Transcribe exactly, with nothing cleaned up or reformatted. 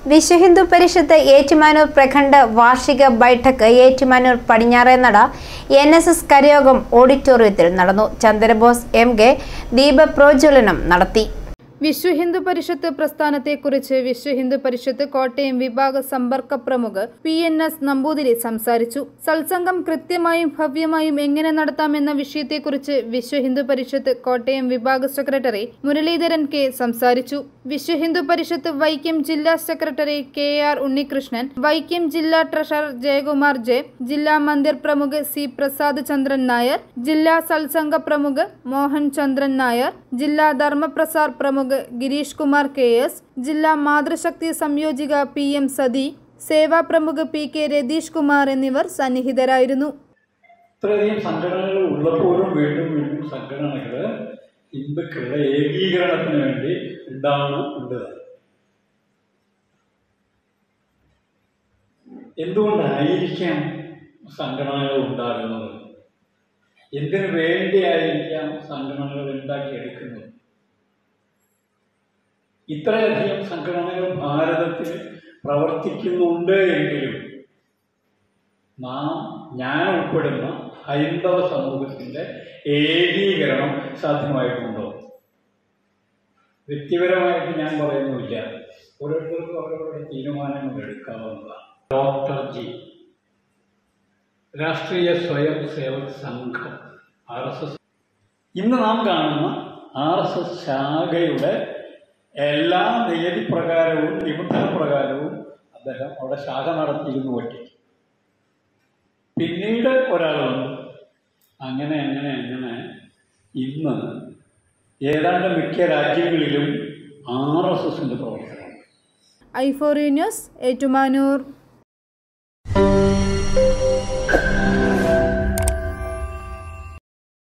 വിശ്വഹിന്ദു പരിഷത്ത് ഏറ്റുമാനൂർ പ്രഖണ്ഡ വാർഷിക ബൈഠക്ക് ഏറ്റുമാനൂർ പടിഞ്ഞാറേനട എൻ എസ് എസ് കരയോഗം ഓഡിറ്റോറിയത്തിൽ നടന്നു. ചന്ദ്രബോസ് എം കെ ദീപപ്രോജ്വലനം നടത്തി. വിശ്വഹിന്ദു പരിഷത്ത് പ്രസ്ഥാനത്തെക്കുറിച്ച് വിശ്വഹിന്ദു പരിഷത്ത് കോട്ടയം വിഭാഗ സമ്പർക്ക പ്രമുഖ് പി എൻ എസ് നമ്പൂതിരി സംസാരിച്ചു. സത്സംഗം കൃത്യമായും ഭവ്യമായും എങ്ങനെ നടത്താമെന്ന വിഷയത്തെക്കുറിച്ച് വിശ്വഹിന്ദു പരിഷത്ത് കോട്ടയം വിഭാഗ സെക്രട്ടറി മുരളീധരൻ കെ സംസാരിച്ചു. വിശ്വഹിന്ദു പരിഷത്ത് വൈക്കം ജില്ലാ secretary K R Unnikrishnan, Vaikom ജില്ലാ ട്രഷറർ ജയകുമാർ ജെ, ജില്ലാ മന്ദിർ പ്രമുഖ് സി പ്രസാദ് ചന്ദ്രൻ നായർ, ജില്ലാ സത്സംഗ പ്രമുഖ് മോഹൻ ചന്ദ്രൻ നായർ, ജില്ലാ ധർമ്മപ്രസാർ പ്രമുഖ് ഗിരീഷ് കുമാർ കെ എസ്, ജില്ലാ മാതൃശക്തി സംയോജിക പി എം സതി, സേവാ പ്രമുഖ് പി കെ രതീഷ് കുമാർ എന്നിവർ സന്നിഹിതരായിരുന്നു. ഇത്രയധികം സംഘടനകൾ ഉള്ളപ്പോഴും വീണ്ടും വീണ്ടും സംഘടനകൾ ഹിന്ദുക്കളുടെ ഏകീകരണത്തിന് വേണ്ടി ഉണ്ടാവുന്നുണ്ട്. എന്തുകൊണ്ടായിരിക്കാം സംഘടനകൾ ഉണ്ടാകുന്നത്? എന്തിനു വേണ്ടിയായിരിക്കാം സംഘടനകൾ ഉണ്ടാക്കിയെടുക്കുന്നത്? ഇത്രയധികം സംഘടനകൾ ഭാരതത്തിൽ പ്രവർത്തിക്കുന്നുണ്ട് എങ്കിലും നാം ഞാൻ ഉൾപ്പെടുന്ന ഹൈന്ദവ സമൂഹത്തിൻ്റെ ഏകീകരണം സാധ്യമായിട്ടുണ്ടോ? വ്യക്തിപരമായിട്ട് ഞാൻ പറയുന്നില്ല, ഓരോരുത്തർക്കും അവരവരുടെ തീരുമാനങ്ങൾ എടുക്കാവുന്നതാണ്. ഡോക്ടർ ജി രാഷ്ട്രീയ സ്വയം സേവക് സംഘം ആർ എസ് എസ് ഇന്ന് നാം കാണുന്ന ആർ എസ് എസ് ശാഖയുടെ എല്ലാ നിയതി പ്രകാരവും നിബന്ധന പ്രകാരവും അദ്ദേഹം അവിടെ ശാഖ നടത്തിയിരുന്നു ഒറ്റയ്ക്ക്. പിന്നീട് ഒരാൾ വന്നു. അങ്ങനെ അങ്ങനെ അങ്ങനെ ഇന്ന് ഏതാണ്ട് മിക്ക രാജ്യങ്ങളിലും ആർ എസ് എസിൻ്റെ പ്രവർത്തനം. I four news Ettumanoor.